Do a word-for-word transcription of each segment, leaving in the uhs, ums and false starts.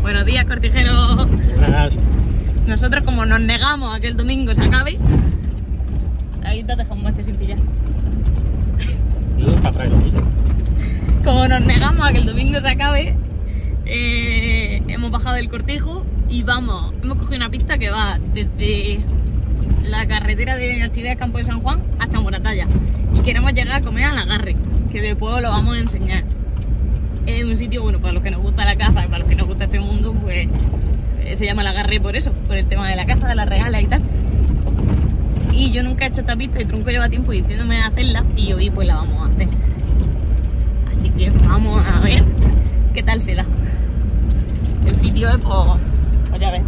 Buenos días, cortijeros. Buenas. Nosotros, como nos negamos a que el domingo se acabe, ahí te dejas un macho sin pillar. Y para atrás lo pillo. Como nos negamos a que el domingo se acabe, eh, hemos bajado del cortijo y vamos, hemos cogido una pista que va desde la carretera de Archiveas Campo de San Juan hasta Moratalla. Y queremos llegar a comer al Agarre, que después lo vamos a enseñar. Es un sitio, bueno, para los que nos gusta la caza y para los que nos gusta este mundo, pues eh, se llama el Agarre por eso, por el tema de la caza, de las regalas y tal. Y yo nunca he hecho esta pista y Tronco lleva tiempo diciéndome de hacerla y hoy pues la vamos a hacer. Así que vamos a ver qué tal se da. El sitio es, pues, pues ya ves,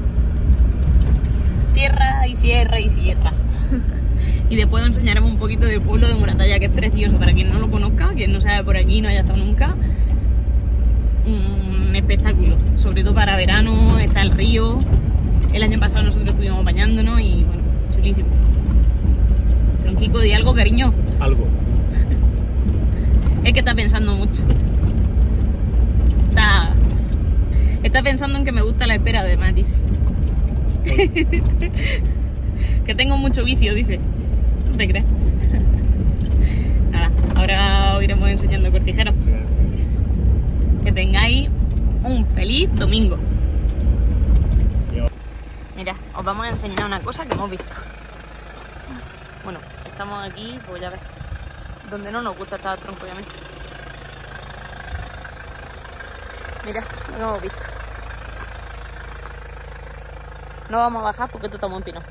sierra y sierra y sierra. Y después os enseñaremos un poquito del pueblo de Moratalla, que es precioso para quien no lo conozca, quien no sabe por aquí, no haya estado nunca. Un espectáculo, sobre todo para verano, está el río. El año pasado nosotros estuvimos bañándonos y bueno, chulísimo. Tronquico, di algo, cariño. Algo. Es que está pensando mucho. Está, está pensando en que me gusta la espera, además, dice. Que tengo mucho vicio, dice. ¿Tú te crees? Nada, ahora os iremos enseñando, cortijeros. Que tengáis un feliz domingo. Mira, os vamos a enseñar una cosa que hemos visto. Bueno, estamos aquí, pues ya ves, donde no nos gusta estar Tronco y a mí. Mira lo que hemos visto. No vamos a bajar porque esto está muy empinado.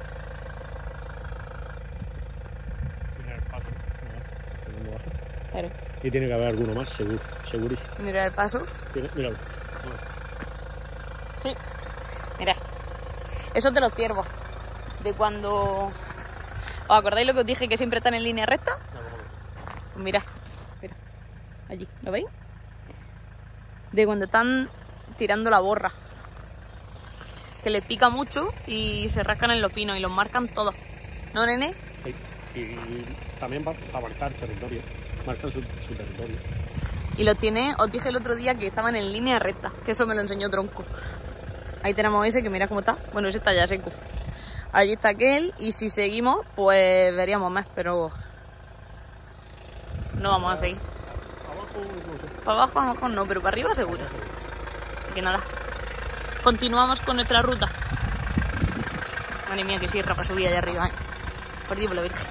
Mira el paso. Segundo bajo. Claro. Y tiene que haber alguno más, seguro, segurísimo. Mira el paso. Tiene, míralo. Sí. Mira. Eso de los ciervos. De cuando... ¿Os acordáis lo que os dije que siempre están en línea recta? Pues mirad. Mira. Allí. ¿Lo veis? De cuando están tirando la borra. Que les pica mucho y se rascan en los pinos y los marcan todos. ¿No, nene? Sí. Y también va a marcar territorio. Marcan su, su territorio. Y los tiene, os dije el otro día que estaban en línea recta, que eso me lo enseñó Tronco. Ahí tenemos ese, que mira cómo está. Bueno, ese está ya seco. Allí está aquel, y si seguimos, pues veríamos más, pero no vamos a seguir. Abajo incluso. Para abajo a lo mejor no, pero para arriba seguro. Así que nada, continuamos con nuestra ruta. Madre mía, que sierra para subir allá arriba, ¿eh? Por Dios, por la Virgen.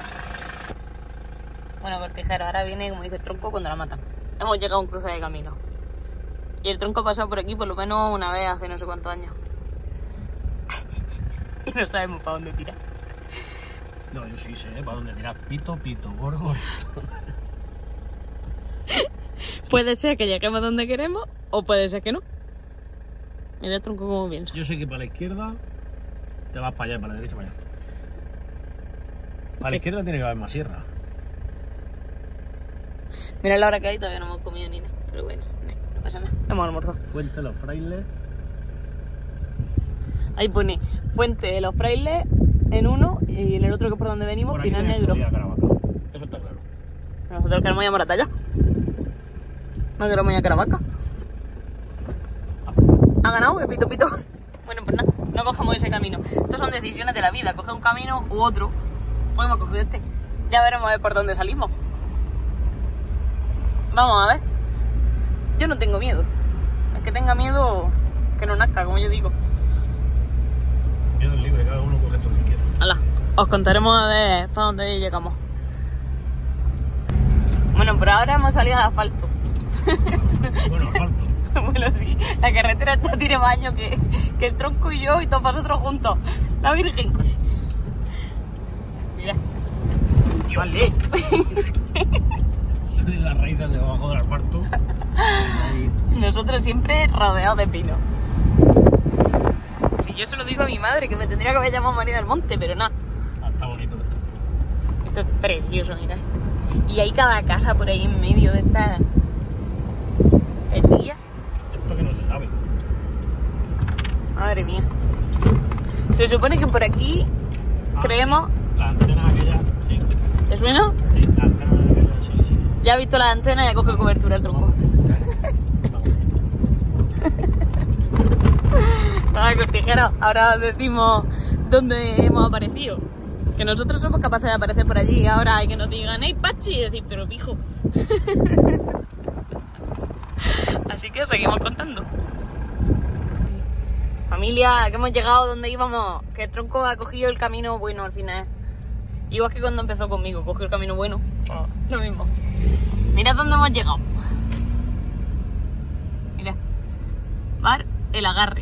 Bueno, cortijero, ahora viene, como dice el Tronco, cuando la matan. Hemos llegado a un cruce de camino. Y el Tronco ha pasado por aquí por lo menos una vez hace no sé cuántos años. Y no sabemos para dónde tirar. No, yo sí sé, ¿eh? Para dónde tirar. Pito, pito, gorgo. Puede ser que lleguemos donde queremos o puede ser que no. Mira el Tronco como piensa. Yo sé que para la izquierda te vas para allá, para la derecha para allá. Para la izquierda tiene que haber más sierra. Mira la hora que hay, todavía no hemos comido ni nada. Pero bueno, no pasa nada. Hemos almorzado. Fuente Los Frailes. Ahí pone Fuente de los Frailes en uno y en el otro, que es por donde venimos, Pinar Negro. Eso está claro. Nosotros queremos ir a Moratalla. No queremos ir a Caravaca. Ha ganado el pito pito. Bueno, pues nada, no cojamos ese camino. Estas son decisiones de la vida. Coger un camino u otro. Hoy hemos cogido este. Ya veremos a ver por dónde salimos. Vamos a ver. Yo no tengo miedo. El que tenga miedo, que no nazca, como yo digo. Miedo es libre, cada uno coge todo lo que quiera. Hala, os contaremos a ver para dónde llegamos. Bueno, por ahora hemos salido al asfalto. Bueno, asfalto. Bueno, sí, la carretera esta tiene más años que, que el Tronco y yo y todos vosotros juntos. La Virgen. Mira. Y vale. Salen las raíces de abajo del asfalto. Ahí. Nosotros siempre rodeados de pino. Si yo se lo digo a mi madre, que me tendría que haber llamado María del Monte, pero nada. Ah, está bonito esto. Esto es precioso, mira. Y hay cada casa por ahí en medio de esta perdilla. Esto que no se sabe. Madre mía. Se supone que por aquí Ah, creemos... Sí. La antena aquella, sí. ¿Te suena? Sí, la antena aquella, sí, sí. Ya ha visto la antena y ya coge cobertura el Tronco. Mira, Cortijero, ahora decimos dónde hemos aparecido. Que nosotros somos capaces de aparecer por allí y ahora hay que nos digan, ¡hey, Pachi! Y decir, pero pijo. Así que os seguimos contando. Familia, que hemos llegado donde íbamos. Que el tronco ha cogido el camino bueno al final. Igual que cuando empezó conmigo, cogió el camino bueno. Oh, lo mismo. Mirad dónde hemos llegado. Mira. Bar El Agarre.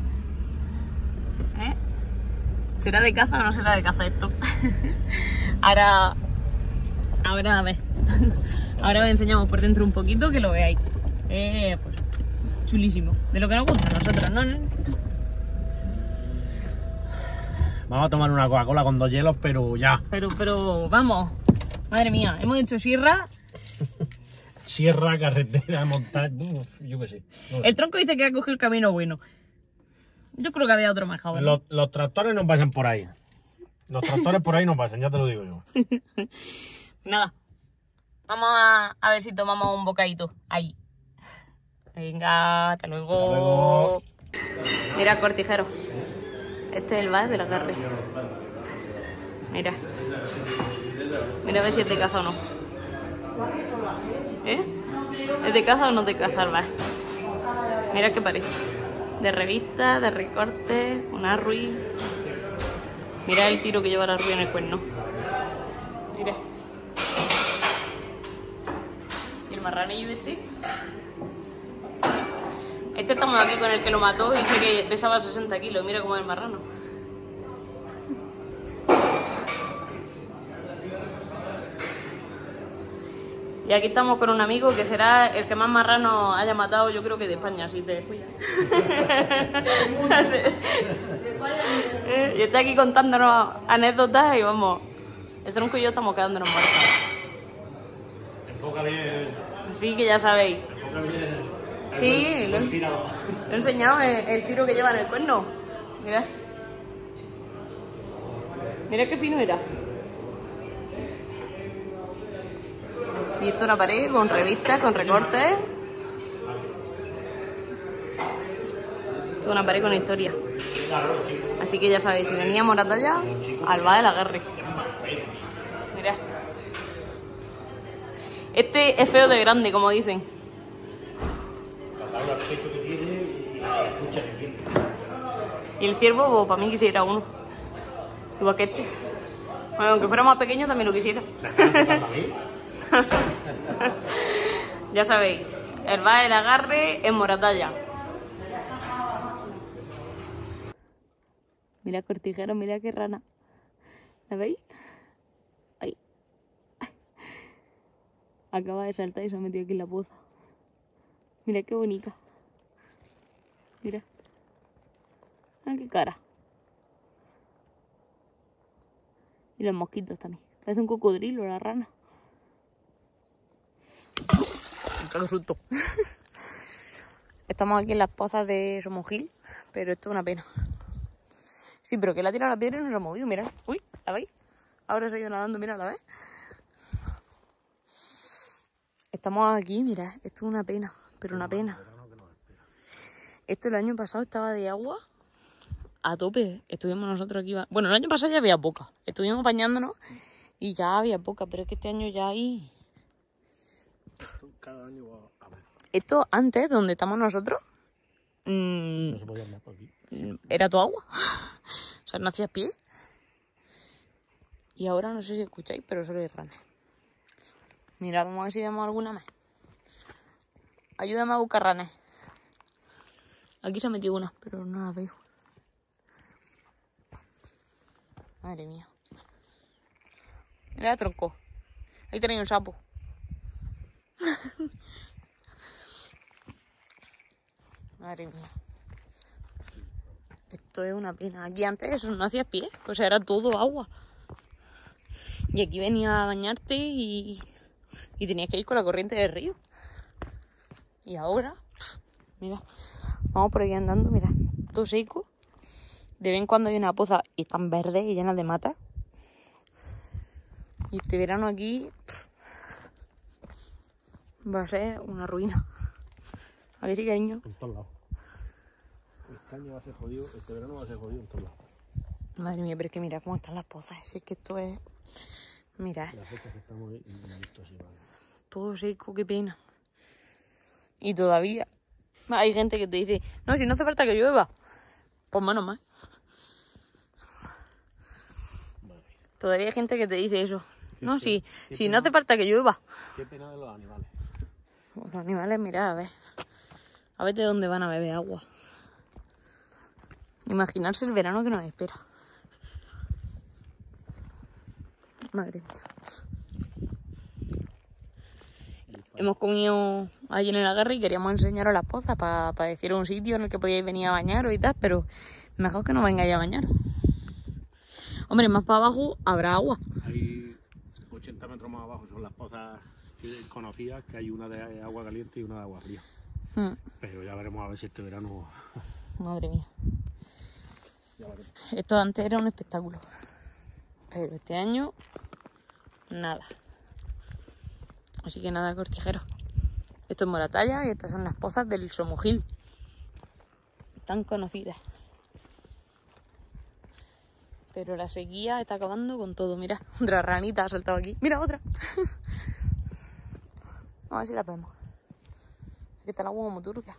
¿Eh? ¿Será de caza o no será de caza esto? Ahora... Ahora a ver. Ahora os enseñamos por dentro un poquito que lo veáis. Eh, pues chulísimo. De lo que nos gusta a nosotros, ¿no? Vamos a tomar una Coca-Cola con dos hielos, pero ya. Pero, pero, vamos. Madre mía, hemos hecho sierra. Sierra, carretera, montaña, uf, yo qué sé. No sé. El tronco dice que ha cogido el camino bueno. Yo creo que había otro más joven. Los, los tractores no pasan por ahí. Los tractores por ahí no pasan, ya te lo digo yo. Nada. Vamos a, a ver si tomamos un bocadito. Ahí. Venga, hasta luego. Hasta luego. Mira, Cortijero. Este es el bar del Agarre. Mira. Mira a ver si es de caza o no. ¿Eh? ¿Es de caza o no es de caza el bar? Mira qué parece. De revista, de recorte, una Rui. Mira el tiro que lleva la Rui en el cuerno. Mira. ¿Y el marranillo este? Este estamos aquí con el que lo mató y dice que pesaba sesenta kilos. Mira cómo es el marrano. Y aquí estamos con un amigo que será el que más marrano haya matado, yo creo que de España, si te descuidas. Y está aquí contándonos anécdotas y vamos. El tronco y yo estamos quedándonos muertos. Enfoca bien. Así que ya sabéis. Enfoca bien. Sí, lo, lo he enseñado el, el tiro que lleva en el cuerno. Mira. Mira qué fino era. Y esto es una pared con revistas, con recortes. Esto es una pared con historia. Así que ya sabéis, si venía a Moratalla, al bar del Agarre. Mira. Este es feo de grande, como dicen. Y el ciervo, pues, para mí quisiera uno. Igual que este. Bueno, aunque fuera más pequeño también lo quisiera. Ya sabéis, el bar del Agarre en Moratalla. Mira, Cortijero, mira qué rana. ¿La veis? Ahí. Acaba de saltar y se ha metido aquí en la poza. Mira qué bonita. Mira. Mira qué cara. Y los mosquitos también. Parece un cocodrilo la rana. ¡Qué susto! Estamos aquí en las pozas de Somogil, pero esto es una pena. Sí, pero que le ha tirado la piedra y no se ha movido, mirad. Uy, ¿la veis? Ahora se ha ido nadando, mirad, ¿la ves? Estamos aquí, mirad, esto es una pena, pero una pena. Esto el año pasado estaba de agua a tope. Estuvimos nosotros aquí. Bueno, el año pasado ya había poca. Estuvimos bañándonos y ya había poca, pero es que este año ya hay... Cada año va a ver. Esto antes, donde estamos nosotros, mmm, No se podía andar por aquí. era tu agua. O sea, no hacías pie. Y ahora no sé si escucháis, pero solo hay ranas. Mira, vamos a ver si vemos alguna más. Ayúdame a buscar ranas. Aquí se ha metido una, pero no la veo. Madre mía. Mira, tronco. Ahí tenéis un sapo. Madre mía. Esto es una pena. Aquí antes eso no hacías pie, o sea, era todo agua. Y aquí venías a bañarte y, y tenías que ir con la corriente del río. Y ahora, mira, vamos por aquí andando, mira, todo seco. De vez en cuando hay una poza y están verdes y llenas de mata. Y este verano aquí va a ser una ruina. ¿A qué sí, cariño? En todos lados. este año va a ser jodido, este verano va a ser jodido en todos lados. Madre mía, pero es que mira cómo están las pozas. Si es que esto es... Mira, Las fechas que estamos ahí y esto así, vale. todo seco, qué pena. Y todavía hay gente que te dice, no, si no hace falta que llueva. Pues menos mal. Todavía hay gente que te dice eso. No, si, si no hace falta que llueva. Qué pena de los animales. Los animales, mira, a ver. A ver de dónde van a beber agua. Imaginarse el verano que nos espera. Madre mía. Hemos comido allí en el agarre y queríamos enseñaros las pozas para pa deciros un sitio en el que podíais venir a bañaros y tal, pero mejor que no vengáis a bañar. Hombre, más para abajo habrá agua. Hay ochenta metros más abajo, son las pozas conocidas, que hay una de agua caliente y una de agua fría. Mm. Pero ya veremos a ver si este verano... Madre mía. Esto antes era un espectáculo. Pero este año, nada. Así que nada, cortijeros. Esto es Moratalla y estas son las pozas del Somujil. Tan conocidas. Pero la sequía está acabando con todo. Mira, otra ranita ha saltado aquí. Mira, otra. Vamos a ver si la vemos. Aquí está el agua como turbia.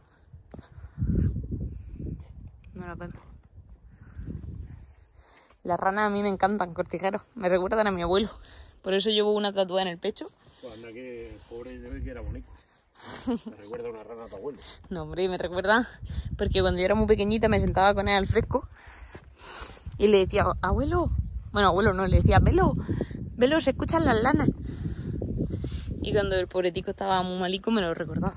No la vemos. Las ranas a mí me encantan, cortijeros. Me recuerdan a mi abuelo. Por eso llevo una tatuada en el pecho. Pues anda que pobre de ver que era bonito. Me recuerda a una rana a tu abuelo. No, hombre, me recuerda porque cuando yo era muy pequeñita me sentaba con él al fresco y le decía, abuelo, bueno, abuelo no, le decía, velo, velo, se escuchan las lanas. Y cuando el pobre tico estaba muy malico me lo recordaba.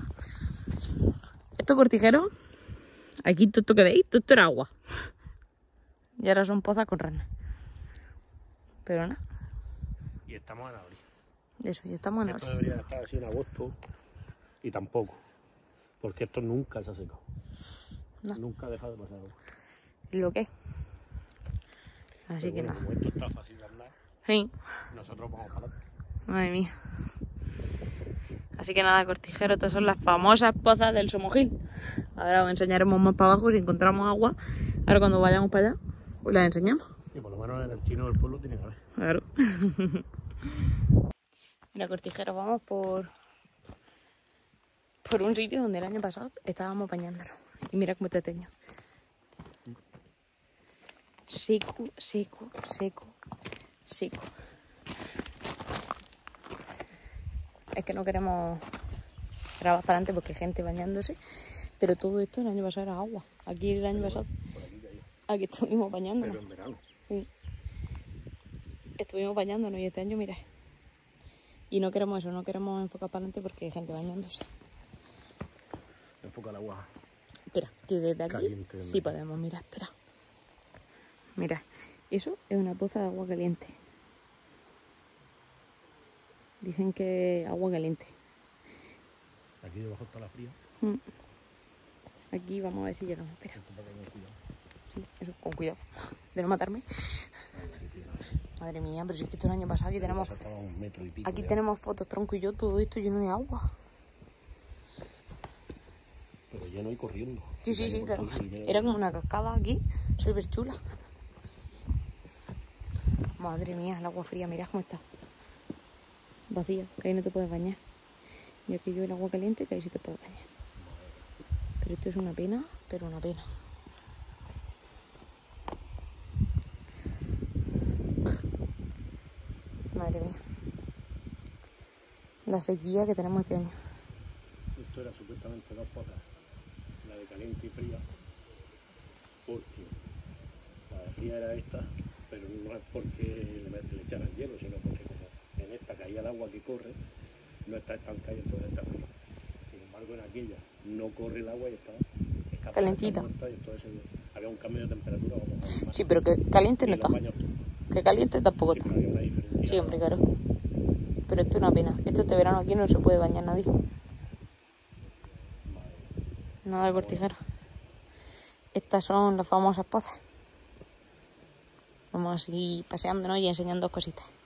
Esto, cortijeros, aquí todo esto que veis, todo esto era agua. Y ahora son pozas con ranas. Pero nada. Y estamos en abril. Eso, y estamos en abril. Esto abril. debería estar así en agosto y tampoco. Porque esto nunca se ha secado. No. Nunca ha dejado de pasar agua. Lo que es. Así Pero que bueno, nada. Como esto está fácil de andar, sí. Nosotros vamos para adelante. Madre mía. Así que nada, cortijeros, estas son las famosas pozas del Somujil. Ahora os enseñaremos más para abajo si encontramos agua. Ahora cuando vayamos para allá, os las enseñamos. Y por lo menos en el chino del pueblo tiene que haber. Claro. Mira, cortijeros, vamos por por un sitio donde el año pasado estábamos bañándonos. Y mira cómo está teño. Seco, seco, seco, seco. Es que no queremos grabar para adelante porque hay gente bañándose, pero todo esto el año pasado era agua. Aquí el año pasado, aquí estuvimos bañándonos. Pero en verano. Sí. Estuvimos bañándonos y este año, mira. Y no queremos eso, no queremos enfocar para adelante porque hay gente bañándose. Enfoca el agua. Espera, que desde aquí Caliente, sí podemos, mira, espera. Mira, eso es una poza de agua caliente. Dicen que agua caliente. Aquí debajo está la fría. Mm. Aquí vamos a ver si llegamos. Espera. Sí, eso, con cuidado. De no matarme. Madre mía, pero si es que esto el año pasado aquí tenemos... Un metro y pico aquí de tenemos fotos, tronco y yo, todo esto lleno de agua. Pero lleno y corriendo. Sí, sí, sí, claro. Era como una cascada aquí, súper chula. Madre mía, el agua fría, mirad cómo está. Vacía, que ahí no te puedes bañar. Y aquí yo el agua caliente, que ahí sí te puedes bañar. Pero esto es una pena, pero una pena. Madre mía. La sequía que tenemos este año. Esto era supuestamente dos pozas. La de caliente y fría. Porque la de fría era esta, pero no es porque le, le echaran hielo, sino porque como en esta caía el agua que corre, no está estancada y entonces está fría. Sin embargo, en aquella no corre el agua y está calentita. Y entonces había un cambio de temperatura. Vamos a ver, sí, pero que caliente no está. Que caliente tampoco está. Sí, hombre, claro. Pero esto es una pena. Esto este verano aquí no se puede bañar nadie. Nada de cortijero. Estas son las famosas pozas. Vamos así paseándonos y enseñando cositas.